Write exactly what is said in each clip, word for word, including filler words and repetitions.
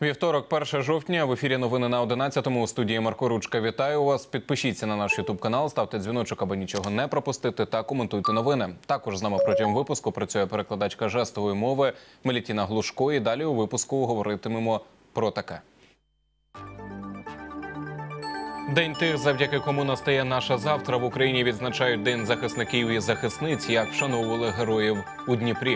Вівторок, перше жовтня, в ефірі новини на одинадцятому. У студії Марко Ручка. Вітаю вас. Підпишіться на наш ютуб канал, ставте дзвіночок, аби нічого не пропустити, та коментуйте новини. Також з нами протягом випуску працює перекладачка жестової мови Мелітіна Глушко. І далі у випуску говоритимемо про таке. День тих, завдяки кому настає наша завтра. В Україні відзначають День захисників і захисниць, як вшановували героїв у Дніпрі.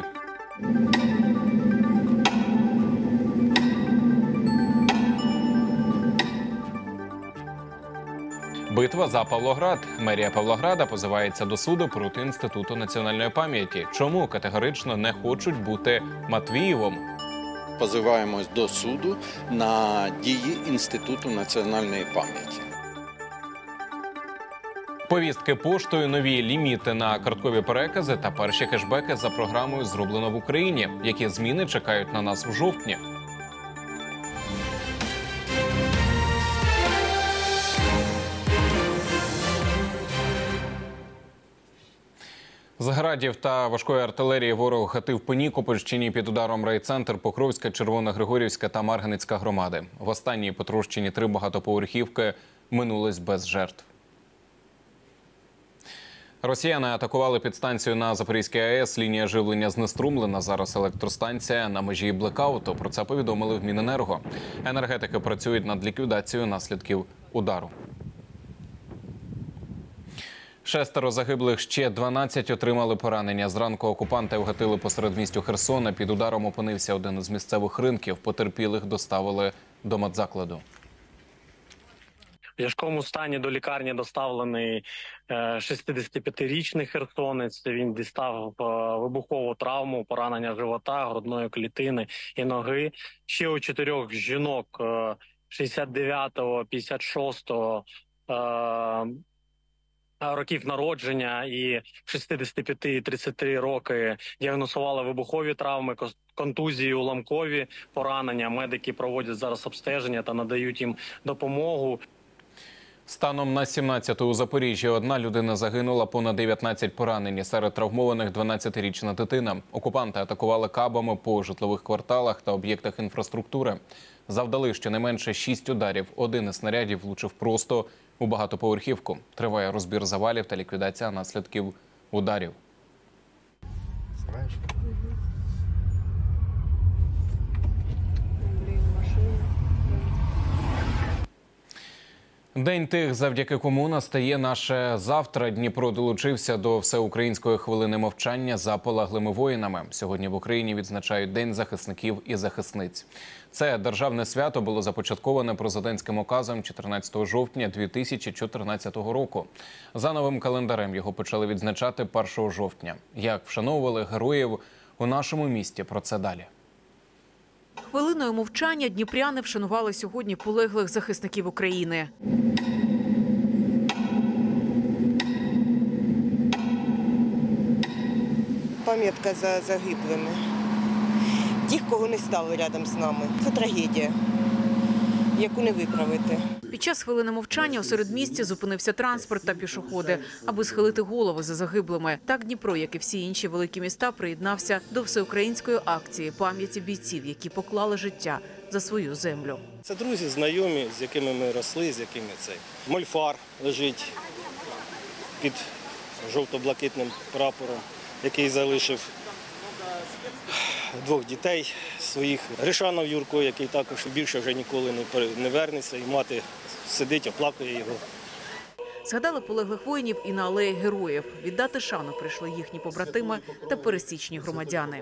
Битва за Павлоград. Мерія Павлограда позивається до суду проти Інституту національної пам'яті. Чому категорично не хочуть бути Матвіївом? Позиваємось до суду на дії Інституту національної пам'яті. Повістки поштою, нові ліміти на карткові перекази та перші кешбеки за програмою «Зроблено в Україні». Які зміни чекають на нас в жовтні? З градів та важкої артилерії ворог гатив по Нікопольщині. Під ударом райцентр, Покровська, Червоногригорівська та Марганецька громади. В останній по Трощині три багатоповерхівки минулись без жертв. Росіяни атакували підстанцію на Запорізькій АЕС. Лінія живлення знеструмлена. Зараз електростанція на межі блекауту. Про це повідомили в Міненерго. Енергетики працюють над ліквідацією наслідків удару. Шестеро загиблих, ще дванадцять отримали поранення. Зранку окупанти вгатили по середмістю Херсона. Під ударом опинився один із місцевих ринків. Потерпілих доставили до медзакладу. В важкому стані до лікарні доставлений шістдесятип'ятирічний херсонець. Він дістав вибухову травму, поранення живота, грудної клітини і ноги. Ще у чотирьох жінок шістдесят дев'ятого, п'ятдесят шостого років народження і шістдесят п'ять - тридцять роки діагностували вибухові травми, контузії, уламкові поранення. Медики проводять зараз обстеження та надають їм допомогу. Станом на сімнадцяте у Запоріжжі одна людина загинула, понад дев'ятнадцять поранені. Серед травмованих дванадцятирічна дитина. Окупанти атакували кабами по житлових кварталах та об'єктах інфраструктури. Завдали щонайменше шість ударів. Один із снарядів влучив просто у багатоповерхівку. Триває розбір завалів та ліквідація наслідків ударів. День тих, завдяки кому настає наше завтра. Дніпро долучився до всеукраїнської хвилини мовчання за полаглими воїнами. Сьогодні в Україні відзначають День захисників і захисниць. Це державне свято було започатковане президентським указом чотирнадцятого жовтня дві тисячі чотирнадцятого року. За новим календарем його почали відзначати першого жовтня. Як вшановували героїв у нашому місті, про це далі. Хвилиною мовчання дніпряни вшанували сьогодні полеглих захисників України. Пам'ятка за загиблими. Тих, кого не стало рядом з нами. Це трагедія, яку не виправити. Під час хвилини мовчання у середмісті зупинився транспорт та пішоходи, аби схилити голови за загиблими. Так Дніпро, як і всі інші великі міста, приєднався до всеукраїнської акції пам'яті бійців, які поклали життя за свою землю. Це друзі, знайомі, з якими ми росли, з якими цей. Мольфар лежить під жовто-блакитним прапором, який залишив двох дітей своїх. Ришанов Юрко, який також більше вже ніколи не вернеться, і мати сидить, оплакує його. Згадали полеглих воїнів і на алеї героїв. Віддати шану прийшли їхні побратими та пересічні громадяни.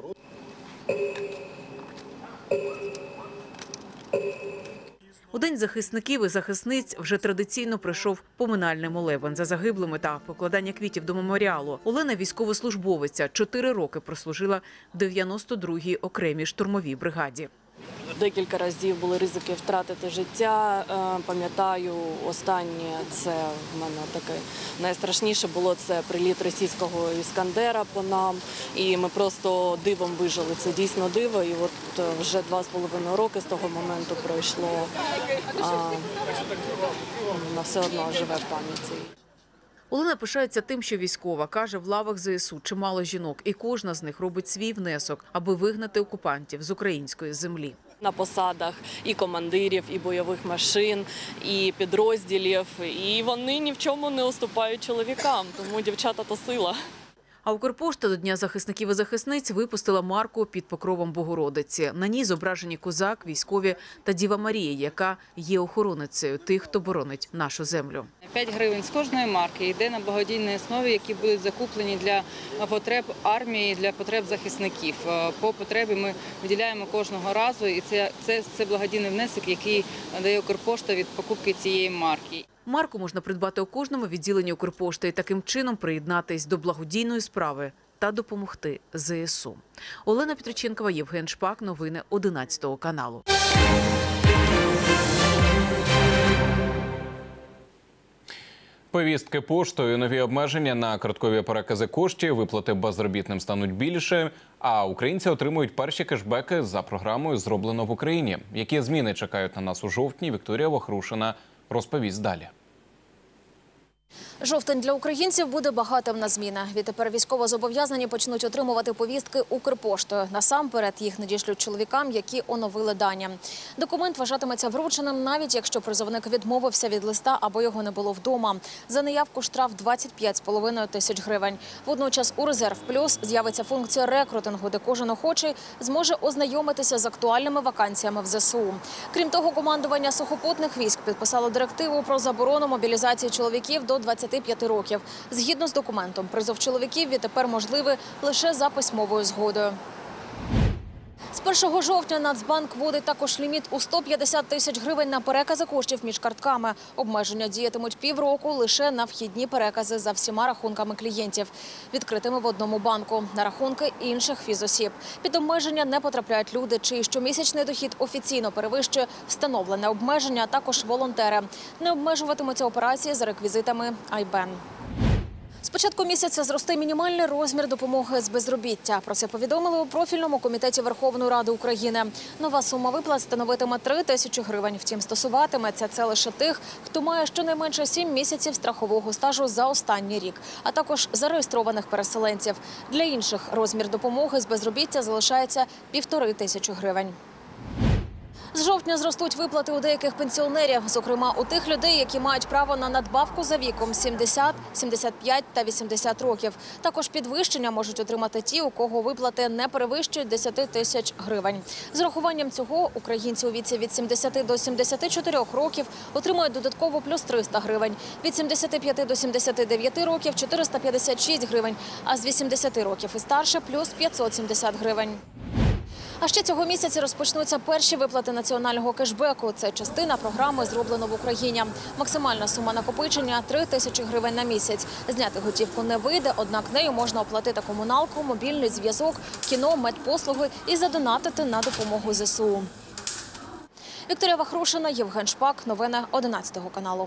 У День захисників і захисниць вже традиційно пройшов поминальний молебен за загиблими та покладання квітів до меморіалу. Олена – військовослужбовиця, чотири роки прослужила в дев'яносто другій окремій штурмовій бригаді. Декілька разів були ризики втратити життя. Пам'ятаю, останнє це в мене таке найстрашніше було, це приліт російського іскандера по нам. І ми просто дивом вижили. Це дійсно диво. І от вже два з половиною роки з того моменту пройшло. А, на все одно живе в пам'яті. Олена пишається тим, що військова. Каже, в лавах ЗСУ чимало жінок, і кожна з них робить свій внесок, аби вигнати окупантів з української землі. На посадах і командирів, і бойових машин, і підрозділів. І вони ні в чому не уступають чоловікам, тому дівчата – то сила. А Укрпошта до Дня захисників і захисниць випустила марку під покровом Богородиці. На ній зображені козак, військові та Діва Марія, яка є охороницею тих, хто боронить нашу землю. п'ять гривень з кожної марки йде на благодійній основі, які будуть закуплені для потреб армії, для потреб захисників. По потребі ми виділяємо кожного разу, і це, це, це благодійний внесок, який дає Укрпошта від покупки цієї марки. Марку можна придбати у кожному відділенні Укрпошти і таким чином приєднатись до благодійної справи та допомогти зе ес у. Олена Петриченкова, Євген Шпак. Новини одинадцятого каналу. Повістки поштою, нові обмеження на карткові перекази коштів, виплати безробітним стануть більше, а українці отримують перші кешбеки за програмою «Зроблено в Україні». Які зміни чекають на нас у жовтні, Вікторія Вахрушина розповість далі. Жовтень для українців буде багатим на зміни. Відтепер військовозобов'язані почнуть отримувати повістки Укрпоштою. Насамперед їх надішлють чоловікам, які оновили дані. Документ вважатиметься врученим, навіть якщо призовник відмовився від листа або його не було вдома. За неявку штраф двадцять п'ять з половиною тисяч гривень. Водночас у «Резерв Плюс» з'явиться функція рекрутингу, де кожен охочий зможе ознайомитися з актуальними вакансіями в зе ес у. Крім того, командування сухопутних військ підписало директиву про заборону мобілізації чоловіків до двадцяти п'яти років. Згідно з документом, призов чоловіків відтепер можливий лише за письмовою згодою. З першого жовтня Нацбанк вводить також ліміт у сто п'ятдесят тисяч гривень на перекази коштів між картками. Обмеження діятимуть півроку лише на вхідні перекази за всіма рахунками клієнтів, відкритими в одному банку, на рахунки інших фізосіб. Під обмеження не потрапляють люди, чий щомісячний дохід офіційно перевищує встановлене обмеження, а також волонтери. Не обмежуватимуться операції за реквізитами ай бен. З початку місяця зросте мінімальний розмір допомоги з безробіття. Про це повідомили у профільному комітеті Верховної Ради України. Нова сума виплат становитиме три тисячі гривень. Втім, стосуватиметься це лише тих, хто має щонайменше сім місяців страхового стажу за останній рік, а також зареєстрованих переселенців. Для інших розмір допомоги з безробіття залишається півтори тисячі гривень. З жовтня зростуть виплати у деяких пенсіонерів, зокрема у тих людей, які мають право на надбавку за віком сімдесят, сімдесят п'ять та вісімдесят років. Також підвищення можуть отримати ті, у кого виплати не перевищують десять тисяч гривень. З урахуванням цього українці у віці від сімдесяти до сімдесяти чотирьох років отримують додатково плюс триста гривень, від сімдесяти п'яти до сімдесяти дев'яти років – чотириста п'ятдесят шість гривень, а з вісімдесяти років і старше – плюс п'ятсот сімдесят гривень. А ще цього місяця розпочнуться перші виплати національного кешбеку. Це частина програми «Зроблено в Україні». Максимальна сума накопичення – три тисячі гривень на місяць. Зняти готівку не вийде, однак нею можна оплатити комуналку, мобільний зв'язок, кіно, медпослуги і задонатити на допомогу зе ес у. Вікторія Вахрушина, Євген Шпак. Новини одинадцятого каналу.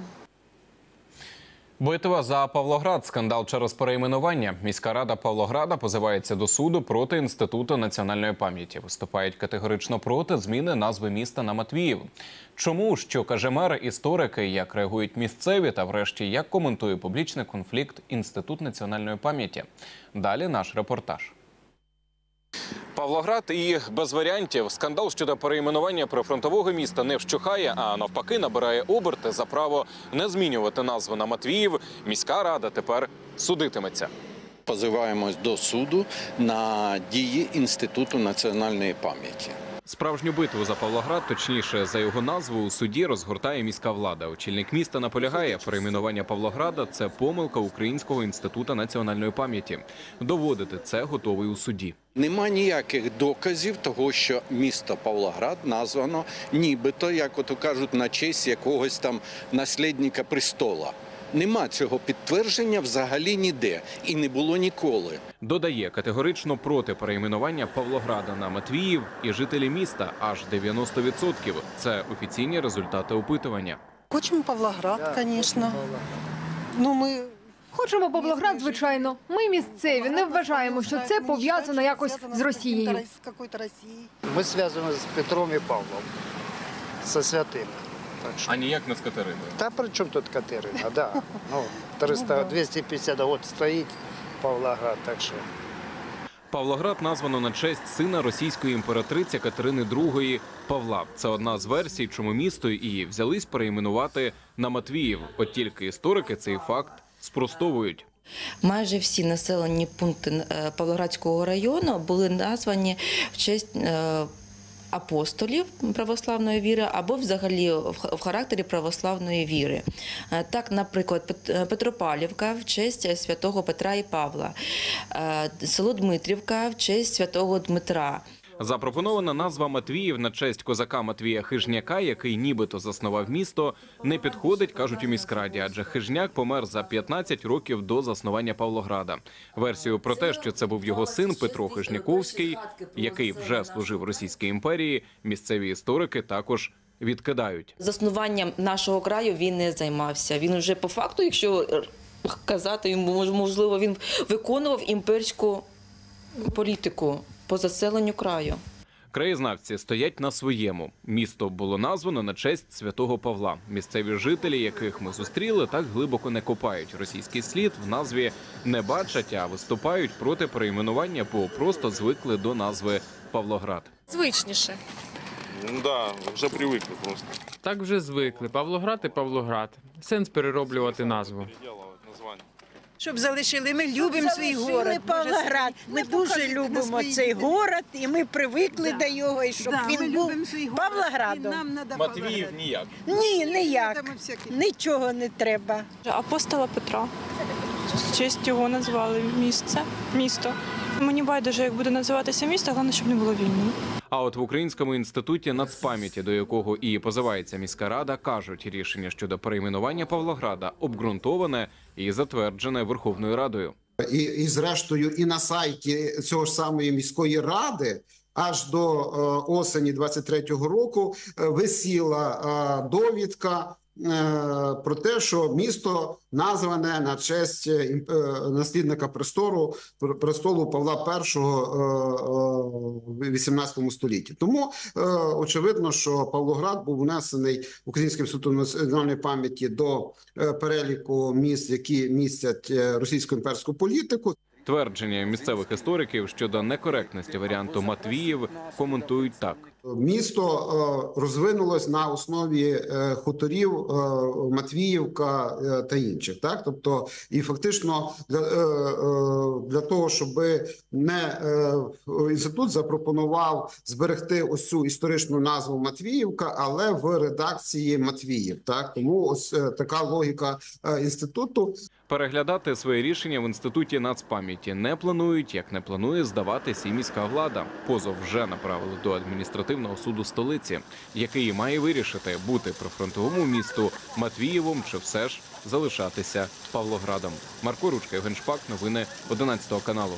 Битва за Павлоград. Скандал через перейменування. Міська рада Павлограда позивається до суду проти Інституту національної пам'яті. Виступають категорично проти зміни назви міста на Матвіїв. Чому? Що каже мер, історики, як реагують місцеві та врешті як коментує публічний конфлікт Інститут національної пам'яті. Далі наш репортаж. Павлоград і без варіантів. Скандал щодо перейменування прифронтового міста не вщухає, а навпаки набирає оберти. За право не змінювати назву на Матвіїв міська рада тепер судитиметься. Позиваємось до суду на дії Інституту національної пам'яті. Справжню битву за Павлоград, точніше за його назву, у суді розгортає міська влада. Очільник міста наполягає, перейменування Павлограда – це помилка Українського інституту національної пам'яті. Доводити це готовий у суді. Нема ніяких доказів того, що місто Павлоград названо нібито, як ото кажуть, на честь якогось там наслідника престола. Нема цього підтвердження взагалі ніде і не було ніколи. Додає, категорично проти перейменування Павлограда на Матвіїв і жителі міста – аж дев'яносто відсотків. Це офіційні результати опитування. Хочемо Павлоград, звісно. Ну, ми... Хочемо Павлоград, звичайно. Ми місцеві, не вважаємо, що це пов'язано якось з Росією. Ми зв'язані з Петром і Павлом, зі святими. А ніяк не з Катериною? Та при чому тут Катерина, да. Ну, триста, двісті п'ятдесят років стоїть Павлоград, так що. Павлоград названо на честь сина російської імператриці Катерини другої Павла. Це одна з версій, чому місто і взялись перейменувати на Матвіїв. От тільки історики цей факт спростовують. Майже всі населені пункти Павлоградського району були названі в честь апостолів православної віри або взагалі в характері православної віри. Так, наприклад, Петропавлівка в честь святого Петра і Павла, село Дмитрівка в честь святого Дмитра. Запропонована назва Матвіїв на честь козака Матвія Хижняка, який нібито заснував місто, не підходить, кажуть у міськраді, адже Хижняк помер за п'ятнадцять років до заснування Павлограда. Версію про те, що це був його син Петро Хижняковський, який вже служив Російській імперії, місцеві історики також відкидають. Заснуванням нашого краю він не займався. Він вже по факту, якщо казати, можливо, він виконував імперську політику по заселенню краю. Краєзнавці стоять на своєму. Місто було названо на честь святого Павла. Місцеві жителі, яких ми зустріли, так глибоко не копають. Російський слід в назві не бачать, а виступають проти перейменування, бо просто звикли до назви Павлоград. Звичніше. Ну да, вже привикли просто. Так вже звикли. Павлоград і Павлоград. Сенс перероблювати назву. Щоб залишили, ми любимо свій город, Павлоград. Ми дуже любимо цей город, і ми привикли до його, і щоб він був Павлоградом. Матвіїв ніяк? Ні, ніяк. Нічого не треба. Апостола Петра. В честь його назвали місце, місто. Мені байдуже, як буде називатися місто, головне, щоб не було війни. А от в Українському інституті нацпам'яті, до якого і позивається міська рада, кажуть, рішення щодо перейменування Павлограда обґрунтоване і затверджене Верховною Радою. І, і зрештою, і на сайті цього ж самої міської ради аж до е, осені двадцять третього року е, висіла е, довідка про те, що місто назване на честь наслідника престолу, престолу Павла Першого в вісімнадцятому столітті. Тому очевидно, що Павлоград був внесений Українським інститутом національної пам'яті до переліку міст, які містять російську імперську політику. Твердження місцевих істориків щодо некоректності варіанту Матвіїв коментують так. Місто розвинулось на основі хуторів Матвіївка та інших. Так? Тобто, і фактично для, для того, щоб не інститут запропонував зберегти ось цю історичну назву Матвіївка, але в редакції Матвіїв. Так? Тому ось така логіка інституту. Переглядати своє рішення в Інституті нацпам'яті не планують, як не планує здаватись і міська влада. Позов вже направили до адміністративного суду столиці, який має вирішити, бути прифронтовому місту Матвіївом чи все ж залишатися Павлоградом. Марко Ручка, Євген Шпак, новини одинадцятого каналу.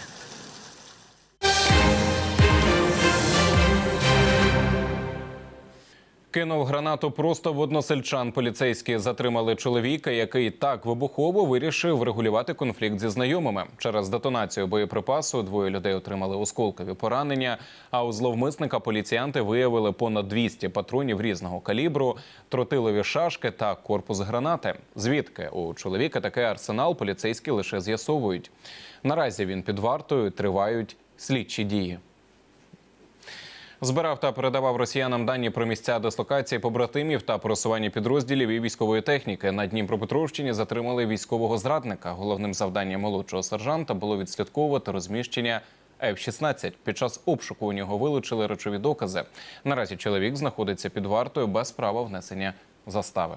Кинув гранату просто в односельчан. Поліцейські затримали чоловіка, який так вибухово вирішив врегулювати конфлікт зі знайомими. Через детонацію боєприпасу двоє людей отримали осколкові поранення, а у зловмисника поліціянти виявили понад двісті патронів різного калібру, тротилові шашки та корпус гранати. Звідки у чоловіка такий арсенал, поліцейські лише з'ясовують. Наразі він під вартою, тривають слідчі дії. Збирав та передавав росіянам дані про місця дислокації побратимів та просування підрозділів і військової техніки. На Дніпропетровщині затримали військового зрадника. Головним завданням молодшого сержанта було відслідковувати розміщення еф шістнадцять. Під час обшуку у нього вилучили речові докази. Наразі чоловік знаходиться під вартою без права внесення застави.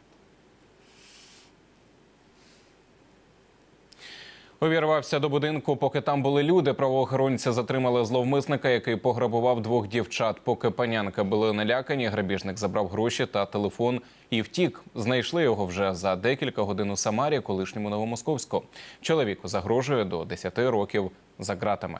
Увірвався до будинку, поки там були люди. Правоохоронці затримали зловмисника, який пограбував двох дівчат. Поки панянки були налякані, грабіжник забрав гроші та телефон і втік. Знайшли його вже за декілька годин у Самарі, колишньому Новомосковську. Чоловіку загрожує до десяти років за ґратами.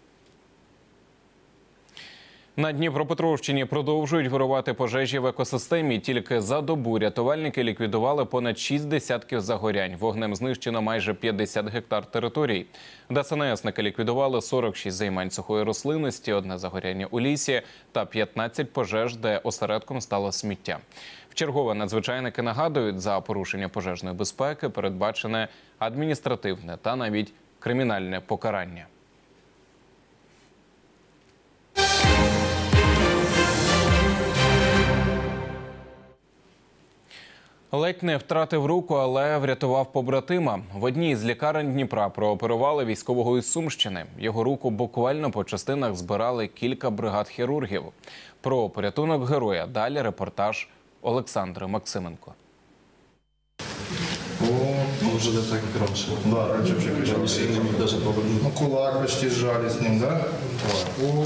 На Дніпропетровщині продовжують вирувати пожежі в екосистемі. Тільки за добу рятувальники ліквідували понад шість десятків загорянь. Вогнем знищено майже п'ятдесят гектар територій. ДСНСники ліквідували сорок шість займань сухої рослинності, одне загоряння у лісі та п'ятнадцять пожеж, де осередком стало сміття. Вчергове надзвичайники нагадують, за порушення пожежної безпеки передбачене адміністративне та навіть кримінальне покарання. Ледь не втратив руку, але врятував побратима. В одній з лікарень Дніпра прооперували військового із Сумщини. Його руку буквально по частинах збирали кілька бригад хірургів. Про порятунок героя далі репортаж Олександри Максименко. О, уже да так громче. Да, раньше вообще кричал. Не мог даже повернуть. Ну, кулак почти сжали с ним, да? О.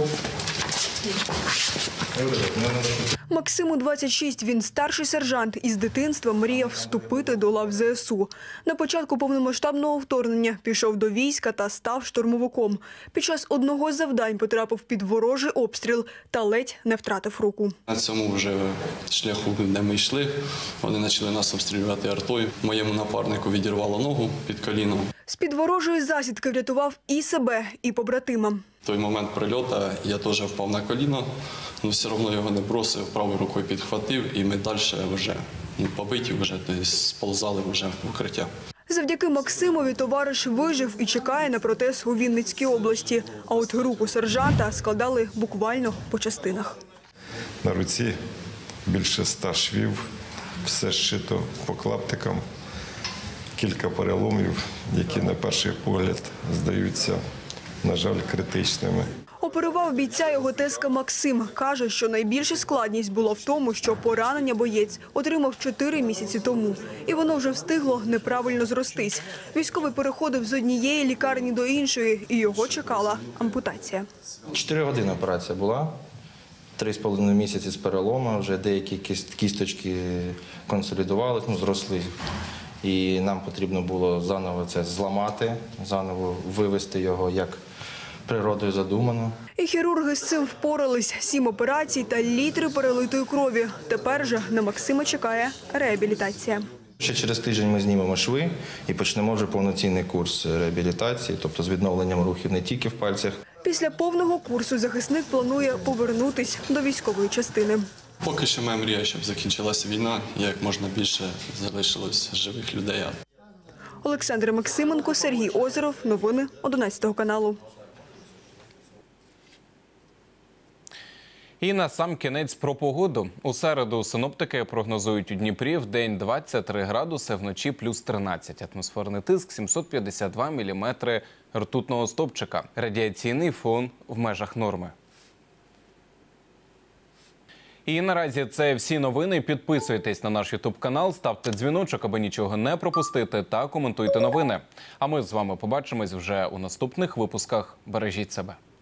Максиму двадцять шість, він старший сержант. Із дитинства мріяв вступити до лав зе ес у. На початку повномасштабного вторгнення пішов до війська та став штурмовиком. Під час одного з завдань потрапив під ворожий обстріл та ледь не втратив руку. На цьому вже шляху, де ми йшли, вони почали нас обстрілювати артою. Моєму напарнику відірвало ногу під коліном. З-під ворожої засідки врятував і себе, і побратима. В той момент прильоту я теж впав на коліно, але все одно його не бросив, правою рукою підхватив, і ми далі вже ну, побиті, вже, тобто сползали вже в укриття. Завдяки Максимові товариш вижив і чекає на протез у Вінницькій області. А от руку сержанта складали буквально по частинах. На руці більше ста швів, все зшито по клаптикам. Кілька переломів, які на перший погляд здаються, на жаль, критичними. Оперував бійця його тезка Максим. Каже, що найбільша складність була в тому, що поранення боєць отримав чотири місяці тому. І воно вже встигло неправильно зростись. Військовий переходив з однієї лікарні до іншої, і його чекала ампутація. Чотири години операція була. Три з половиною місяці з перелому, вже деякі кісточки консолідувалися, ну, зросли. І нам потрібно було заново це зламати, заново вивести його, як природою задумано. І хірурги з цим впорались. Сім операцій та літри перелитої крові. Тепер же на Максима чекає реабілітація. Ще через тиждень ми знімемо шви і почнемо вже повноцінний курс реабілітації, тобто з відновленням рухів не тільки в пальцях. Після повного курсу захисник планує повернутись до військової частини. Поки що моя мрія, щоб закінчилася війна, і як можна більше залишилось живих людей. Олександра Максименко, Сергій Озеров. Новини одинадцятого каналу. І на сам кінець про погоду. У середу синоптики прогнозують у Дніпрі в день двадцять три градуси, вночі плюс тринадцять. Атмосферний тиск сімсот п'ятдесят два міліметри ртутного стовпчика. Радіаційний фон в межах норми. І наразі це всі новини. Підписуйтесь на наш ютуб-канал, ставте дзвіночок, аби нічого не пропустити, та коментуйте новини. А ми з вами побачимось вже у наступних випусках. Бережіть себе.